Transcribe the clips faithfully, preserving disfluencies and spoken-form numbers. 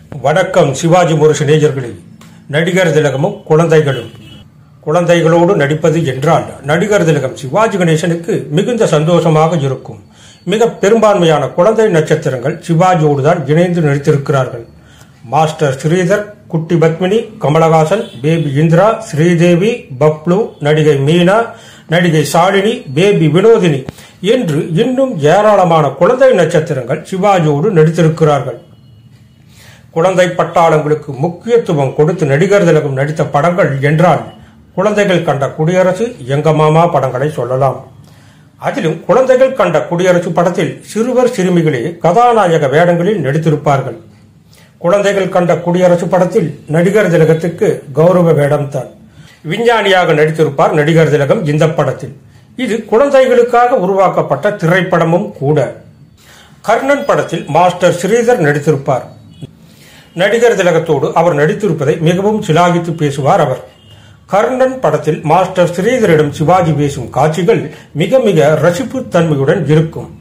வணக்கம் சிவாஜி முரசு நேயர்களே. நடிகர் திலகமும் குழந்தைகளும். குழந்தைகளோடு நடிப்பது என்றால் நடிகர் திலகம் சிவாஜி கணேசனுக்கு மிகுந்த சந்தோஷமாக இருக்கும். மிக பெரும்பான்மையான குழந்தை நட்சத்திரங்கள் சிவாஜியோடு தான் இணைந்து நடித்திருக்கிறார்கள். மாஸ்டர் ஸ்ரீதர், குட்டி பத்மினி, கமலஹாசன், பேபி இந்திரா, ஸ்ரீதேவி, பப்ளு, நடிகை மீனா, நடிகை சாலினி, பேபி வினோதினி என்று இன்னும் ஏராளமான குழந்தை நட்சத்திரங்கள் சிவாஜியோடு நடித்திருக்கிறார்கள். குழந்தை பட்டாளங்களுக்கு முக்கியத்துவம் கொடுத்து நடிகர் திலகம் நடித்த படங்கள் என்றால் குழந்தைகள் கண்ட குடியரசு, எங்க மாமா படங்களை சொல்லலாம். அதிலும் குழந்தைகள் கண்ட குடியரசு படத்தில் சிறுவர் சிறுமிகளே கதாநாயக வேடங்களில் நடித்திருப்பார்கள். குழந்தைகள் கண்ட குடியரசு படத்தில் நடிகர் திலகத்துக்கு கௌரவ வேடம்தான். விஞ்ஞானியாக நடித்திருப்பார் நடிகர் திலகம் இந்த படத்தில். இது குழந்தைகளுக்காக உருவாக்கப்பட்ட திரைப்படமும் கூட. கர்ணன் படத்தில் மாஸ்டர் ஸ்ரீதர் நடித்திருப்பார். நடிகர் திலகத்தோடு அவர் நடித்திருப்பதை மிகவும் சிலாகித்து பேசுவார் அவர். கர்ணன் படத்தில் மாஸ்டர் ஸ்ரீதரிடம் சிவாஜி பேசும் காட்சிகள் மிக மிக ரசிப்பு தன்மையுடன் இருக்கும்.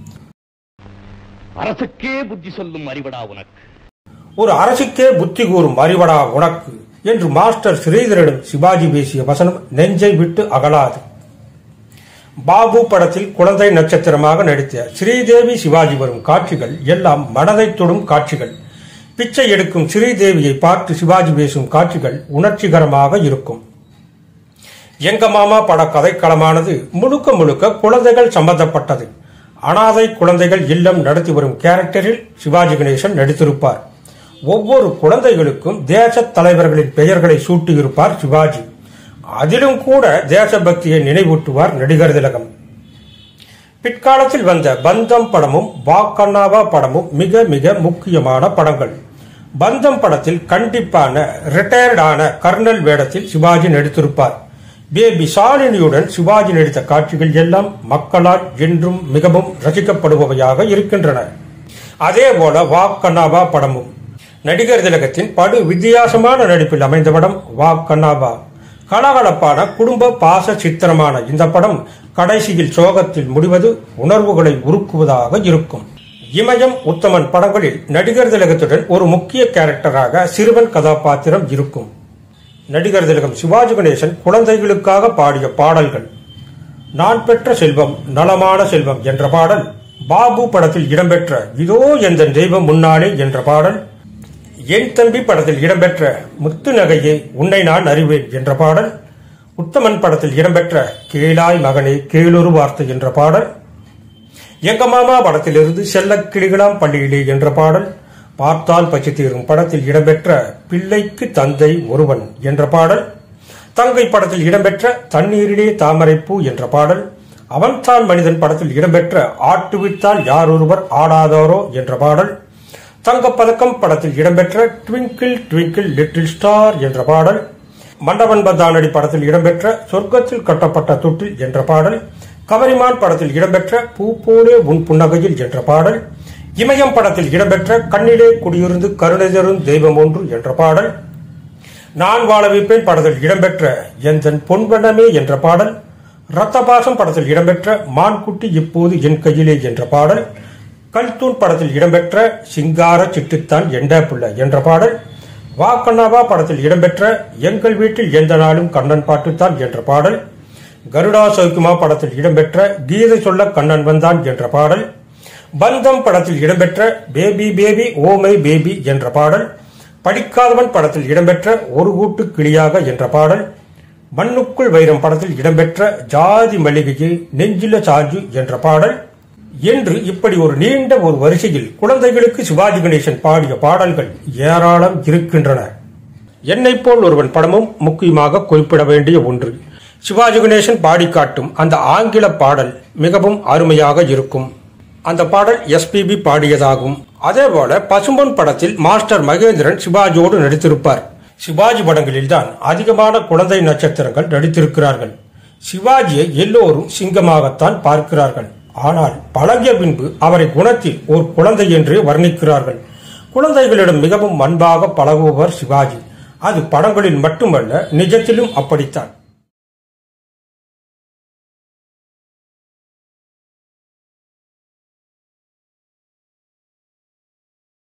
அரசுக்கே புத்தி சொல்லும் அறிவடா உனக்கு, ஒரு அரசுக்கே புத்தி கூறும் அறிவடா உனக்கு என்று மாஸ்டர் ஸ்ரீதரிடம் சிவாஜி பேசிய வசனம் நெஞ்சை விட்டு அகலாது. பாபு படத்தில் குழந்தை நட்சத்திரமாக நடித்த ஸ்ரீதேவி சிவாஜி வரும் காட்சிகள் எல்லாம் மனதை தொடும் காட்சிகள். பிச்சை எடுக்கும் ஸ்ரீதேவியை பார்த்து சிவாஜி பேசும் காட்சிகள் உணர்ச்சிகரமாக இருக்கும். எங்க மாமா பட கதைக்களமானது முழுக்க முழுக்க குழந்தைகள் சம்பந்தப்பட்டது. அனாதை குழந்தைகள் இல்லம் நடத்தி வரும் கேரக்டரில் சிவாஜி கணேசன் நடித்திருப்பார். ஒவ்வொரு குழந்தைகளுக்கும் தேச தலைவர்களின் பெயர்களை சூட்டியிருப்பார் சிவாஜி. அதிலும் கூட தேசபக்தியை நினைவூட்டுவார் நடிகர் திலகம். பிற்காலத்தில் வந்த பந்தம் படமும் வாக்கண்ணாவா படமும் மிக மிக முக்கியமான படங்கள். பந்தம் படத்தில் கண்டிப்பான ரிட்டையர்டான கர்னல் வேடத்தில் சிவாஜி நடித்திருப்பார். பேபி சாலினியுடன் சிவாஜி நடித்த காட்சிகள் எல்லாம் மக்களால் என்றும் மிகவும் ரசிக்கப்படுபவையாக இருக்கின்றன. அதே போல வாக்கண்ணாவா படமும் நடிகர் திலகத்தின் படு வித்தியாசமான நடிப்பில் அமைந்த படம் வாக்கண்ணாவா. கலகலப்பான குடும்ப பாச சித்திரமான இந்த படம் கடைசியில் சோகத்தில் முடிவது உணர்வுகளை உருக்குவதாக இருக்கும். இமயம், உத்தமன் படங்களில் நடிகர் திலகத்துடன் ஒரு முக்கிய கேரக்டராக சிறுவன் கதாபாத்திரம் இருக்கும். நடிகர் திலகம் சிவாஜி கணேசன் குழந்தைகளுக்காக பாடிய பாடல்கள்: நான் பெற்ற செல்வம் நலமான செல்வம் என்ற பாடல், பாபு படத்தில் இடம்பெற்ற இதோ எந்த தெய்வம் முன்னாலே என்ற பாடல், என் தம்பி படத்தில் இடம்பெற்ற முத்து நகையே உன்னை நான் அறிவேன் என்ற பாடல், உத்தமன் படத்தில் இடம்பெற்ற கேளாய் மகனே கேளொரு வார்த்தை என்ற பாடல், எங்க மாமா படத்திலிருந்து செல்ல கிளிகளாம் பள்ளியிலே என்ற பாடல், பார்த்தால் பச்சை தீரும் படத்தில் இடம்பெற்ற பிள்ளைக்கு தந்தை ஒருவன் என்ற பாடல், தங்கை படத்தில் இடம்பெற்ற தண்ணீரிலே தாமரைப்பூ என்ற பாடல், அவன்தான் மனிதன் படத்தில் இடம்பெற்ற ஆட்டுவிட்டால் யார் ஒருவர் ஆடாதாரோ என்ற பாடல், தங்கப்பதக்கம் படத்தில் இடம்பெற்ற ட்விங்கிள் ட்விங்கிள் லிட்டில் ஸ்டார் என்ற பாடல், மண்டபன் பந்தானடி படத்தில் இடம்பெற்ற சொர்க்கத்தில் கட்டப்பட்ட தொட்டில் என்ற பாடல், கவரிமான் படத்தில் இடம்பெற்ற பூ போலே உன் புன்னகையில் என்ற பாடல், இமயம் படத்தில் இடம்பெற்ற கண்ணிலே குடியிருந்து கருணை தரும் தெய்வம் ஒன்று என்ற பாடல், நான் வாழ வைப்பேன் படத்தில் இடம்பெற்ற எந்தன் பொன்வனமே என்ற பாடல், ரத்தபாசம் படத்தில் இடம்பெற்ற மான்குட்டி இப்போது என் கையிலே என்ற பாடல், கல்தூன் படத்தில் இடம்பெற்ற சிங்கார சிட்டுத்தான் எண்ட புள்ள என்ற பாடல், வாக்கண்ணாவா படத்தில் இடம்பெற்ற எங்கள் வீட்டில் எந்த நாளும் கண்ணன் பாட்டுத்தான் என்ற பாடல், கருடா சௌக்குமா படத்தில் இடம்பெற்ற கீதை சொல்ல கண்ணன் வந்தான் என்ற பாடல், பந்தம் படத்தில் இடம்பெற்ற பேபி பேபி ஓமை பேபி என்ற பாடல், படிக்காதவன் படத்தில் இடம்பெற்ற ஒரு கூட்டு கிளியாக என்ற பாடல், மண்ணுக்குள் வைரம் படத்தில் இடம்பெற்ற ஜாதி மல்லிகையே நெஞ்சில சார்ஜு என்ற பாடல் என்று இப்படி ஒரு நீண்ட ஒரு வரிசையில் குழந்தைகளுக்கு சிவாஜி கணேசன் பாடிய பாடல்கள் ஏராளம் இருக்கின்றன. என்னை போல் ஒருவன் படமும் முக்கியமாக குறிப்பிட வேண்டிய ஒன்று. சிவாஜி கணேசன் பாடி காட்டும் அந்த ஆங்கில பாடல் மிகவும் அருமையாக இருக்கும். அந்த பாடல் எஸ்பிபி பாடியதாகும். அதே போல பசும்பொன் படத்தில் மாஸ்டர் மகேந்திரன் சிவாஜியோடு நடித்திருப்பார். சிவாஜி படங்களில் தான் அதிகமான குழந்தை நட்சத்திரங்கள் நடித்திருக்கிறார்கள். சிவாஜியை எல்லோரும் சிங்கமாகத்தான் பார்க்கிறார்கள். ஆனால் பழகிய பின்பு அவரை குணத்தில் ஒரு குழந்தை என்று வர்ணிக்கிறார்கள். குழந்தைகளிடம் மிகவும் அன்பாக பழகுபவர் சிவாஜி. அது படங்களில் மட்டுமல்ல, நிஜத்திலும் அப்படித்தான்.